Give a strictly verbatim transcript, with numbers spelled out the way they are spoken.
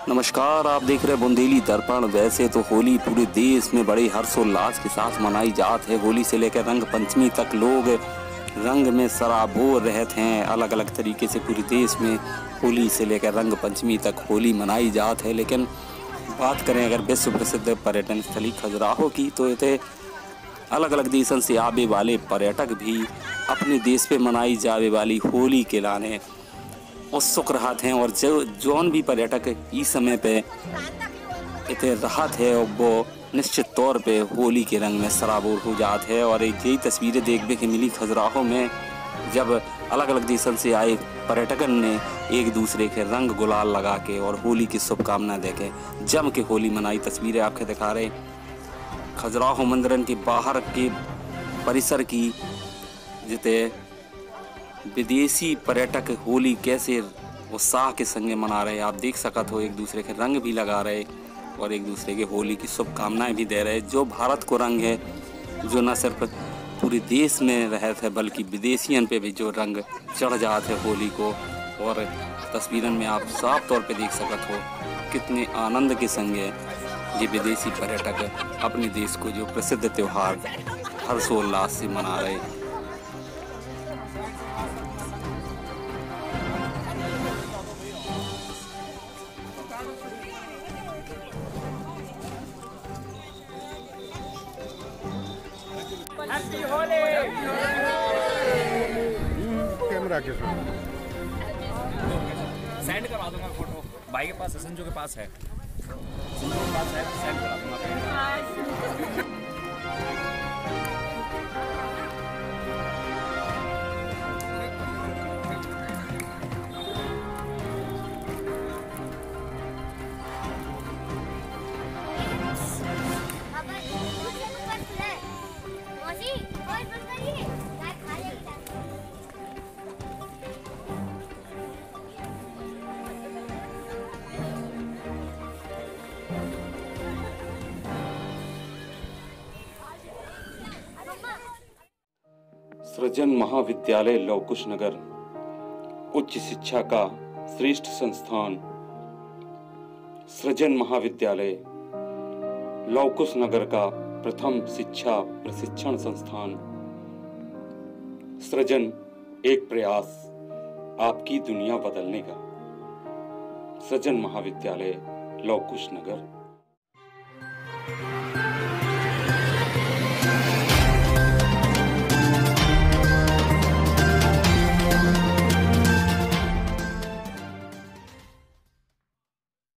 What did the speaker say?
नमस्कार, आप देख रहे हैं बुंदेली दर्पण। वैसे तो होली पूरे देश में बड़े हर्षोल्लास के साथ मनाई जाती है। होली से लेकर रंग पंचमी तक लोग रंग में सराबोर रहते हैं। अलग अलग तरीके से पूरे देश में होली से लेकर रंग पंचमी तक होली मनाई जाती है। लेकिन बात करें अगर विश्व प्रसिद्ध पर्यटन स्थली खजुराहो की, तो ये अलग अलग देशों से आने वाले पर्यटक भी अपने देश पे मनाई जाने वाली होली के लाने उत्सुक रहते हैं। और जो जौन भी पर्यटक इस समय पे इतने राहत है वो निश्चित तौर पे होली के रंग में सराबोर हो जाते हैं। और यही तस्वीरें देखने की मिली खजुराहो में, जब अलग अलग देशों से आए पर्यटकन ने एक दूसरे के रंग गुलाल लगा के और होली की शुभकामना देके जम के होली मनाई। तस्वीरें आपके दिखा रहे खजुराहो मंदिर के बाहर के परिसर की, जिते विदेशी पर्यटक होली कैसे उत्साह के संगे मना रहे आप देख सकत हो। एक दूसरे के रंग भी लगा रहे और एक दूसरे के होली की शुभकामनाएं भी दे रहे। जो भारत को रंग है, जो न सिर्फ पूरे देश में रहते हैं बल्कि विदेशियन पे भी जो रंग चढ़ जाते हैं होली को। और तस्वीरन में आप साफ तौर पे देख सकत हो कितने आनंद के संगे ये विदेशी पर्यटक अपने देश को जो प्रसिद्ध त्यौहार हर्षोल्लास से मना रहे। कैमरा के सेंड करवा दूंगा फोटो। भाई के पास है, संजू के पास है, संजू के पास है, सेंड करा दूंगा। सृजन महाविद्यालय लव कुश नगर उच्च शिक्षा का श्रेष्ठ संस्थान। सृजन महाविद्यालय लव कुश नगर का प्रथम शिक्षा प्रशिक्षण संस्थान। सृजन एक प्रयास आपकी दुनिया बदलने का। सृजन महाविद्यालय लव कुश नगर।